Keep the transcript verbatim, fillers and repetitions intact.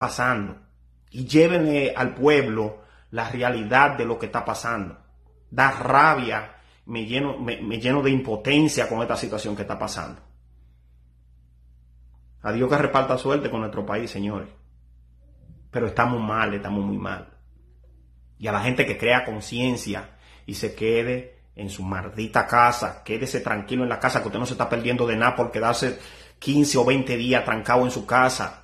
pasando y llévenle al pueblo la realidad de lo que está pasando. Da rabia, me lleno, me, me lleno de impotencia con esta situación que está pasando. A Dios que reparta suerte con nuestro país, señores. Pero estamos mal, estamos muy mal. Y a la gente que crea conciencia y se quede en su maldita casa, quédese tranquilo en la casa, que usted no se está perdiendo de nada por quedarse quince o veinte días trancado en su casa.